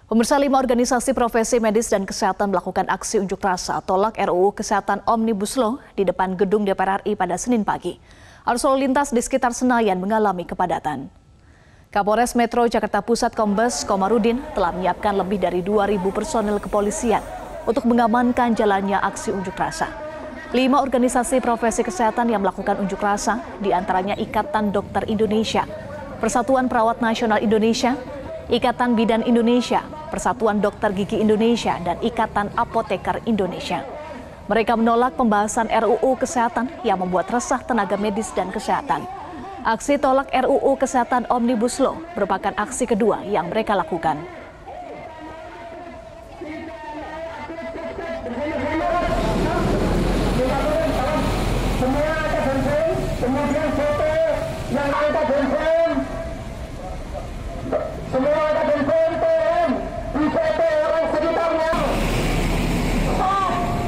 Pemirsa, 5 organisasi profesi medis dan kesehatan melakukan aksi unjuk rasa tolak RUU Kesehatan Omnibus Law di depan gedung DPR RI pada Senin pagi. Arus lalu lintas di sekitar Senayan mengalami kepadatan. Kapolres Metro Jakarta Pusat Kombes Komarudin telah menyiapkan lebih dari 2.000 personil kepolisian untuk mengamankan jalannya aksi unjuk rasa. 5 organisasi profesi kesehatan yang melakukan unjuk rasa, diantaranya Ikatan Dokter Indonesia, Persatuan Perawat Nasional Indonesia, Ikatan Bidan Indonesia, Persatuan Dokter Gigi Indonesia, dan Ikatan Apoteker Indonesia. Mereka menolak pembahasan RUU Kesehatan yang membuat resah tenaga medis dan kesehatan. Aksi tolak RUU Kesehatan Omnibus Law merupakan aksi kedua yang mereka lakukan.